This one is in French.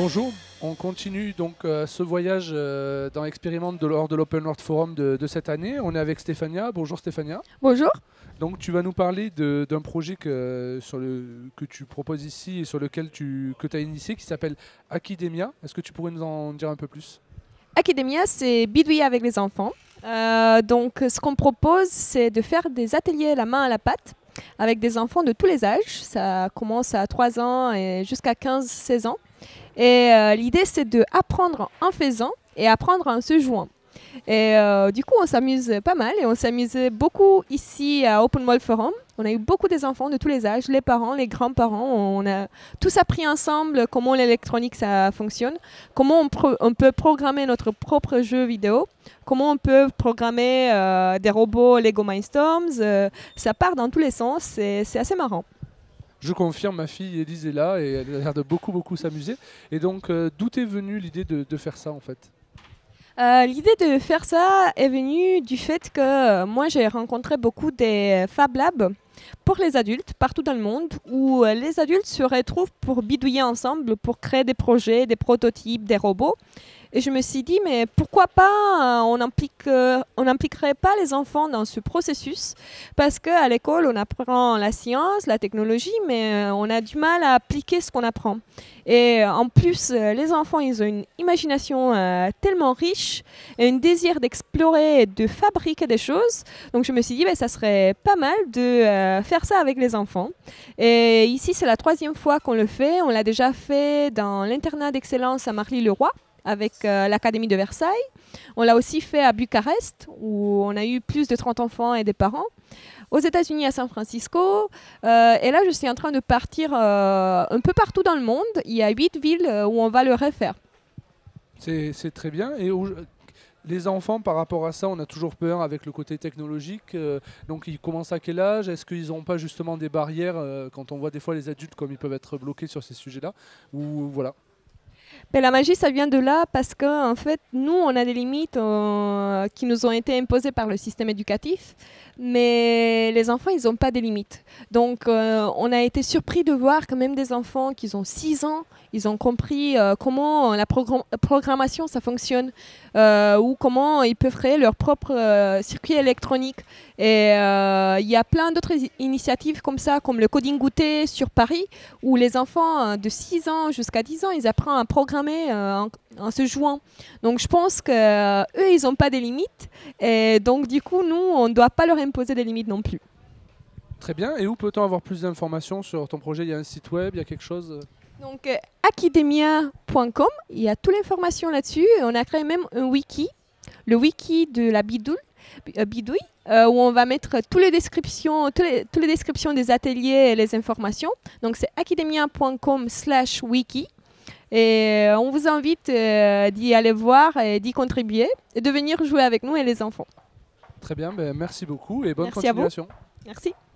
Bonjour, on continue donc ce voyage dans Expérimente lors de l'Open World Forum de cette année. On est avec Stéphania. Bonjour Stéphania. Bonjour. Donc tu vas nous parler d'un projet que tu proposes ici et sur lequel tu as initié qui s'appelle Akidemia. Est-ce que tu pourrais nous en dire un peu plus? Akidemia, c'est bidouiller avec les enfants. Donc, ce qu'on propose, c'est de faire des ateliers la main à la pâte avec des enfants de tous les âges. Ça commence à 3 ans et jusqu'à 15-16 ans. Et l'idée, c'est d'apprendre en faisant et apprendre en se jouant. Et du coup, on s'amuse pas mal et on s'amusait beaucoup ici à Open World Forum. On a eu beaucoup des enfants de tous les âges, les parents, les grands-parents. On a tous appris ensemble comment l'électronique ça fonctionne, comment on peut programmer notre propre jeu vidéo, comment on peut programmer des robots Lego Mindstorms. Ça part dans tous les sens, c'est assez marrant. Je confirme, ma fille Elise est là et elle a l'air de beaucoup s'amuser. Et donc, d'où est venue l'idée de faire ça en fait? L'idée de faire ça est venue du fait que moi j'ai rencontré beaucoup des Fab Labs pour les adultes partout dans le monde où les adultes se retrouvent pour bidouiller ensemble, pour créer des projets, des prototypes, des robots. Et je me suis dit, mais pourquoi pas on n'impliquerait pas les enfants dans ce processus? Parce qu'à l'école, on apprend la science, la technologie, mais on a du mal à appliquer ce qu'on apprend. Et en plus, les enfants, ils ont une imagination tellement riche et un désir d'explorer et de fabriquer des choses. Donc je me suis dit, ça serait pas mal de faire ça avec les enfants. Et ici, c'est la 3e fois qu'on le fait. On l'a déjà fait dans l'internat d'excellence à Marly-le-Roi, avec l'Académie de Versailles. On l'a aussi fait à Bucarest, où on a eu plus de 30 enfants et des parents. Aux États-Unis, à San Francisco. Et là, je suis en train de partir un peu partout dans le monde. Il y a 8 villes où on va le refaire. C'est très bien. Et les enfants, par rapport à ça, on a toujours peur avec le côté technologique. Donc, ils commencent à quel âge? Est-ce qu'ils n'ont pas justement des barrières quand on voit des fois les adultes comme ils peuvent être bloqués sur ces sujets-là? Ou voilà. La magie, ça vient de là parce que, en fait, nous, on a des limites qui nous ont été imposées par le système éducatif, mais les enfants, ils n'ont pas des limites. Donc, on a été surpris de voir quand même des enfants qui ont 6 ans, ils ont compris comment la programmation, ça fonctionne, ou comment ils peuvent créer leur propre circuit électronique. Et il y a plein d'autres initiatives comme ça, comme le coding goûter sur Paris, où les enfants de 6 ans jusqu'à 10 ans, ils apprennent à programmer en se jouant. Donc je pense qu'eux, ils n'ont pas des limites. Et donc du coup, nous, on ne doit pas leur imposer des limites non plus. Très bien. Et où peut-on avoir plus d'informations sur ton projet? Il y a un site web, il y a quelque chose? Donc akidemia.com, il y a toute l'information là-dessus. On a créé même un wiki, le wiki de la bidouille, où on va mettre toutes les descriptions des ateliers et les informations. Donc c'est akidemia.com/wiki. Et on vous invite d'y aller voir et d'y contribuer et de venir jouer avec nous et les enfants. Très bien, merci beaucoup et bonne Merci à vous. continuation. Merci.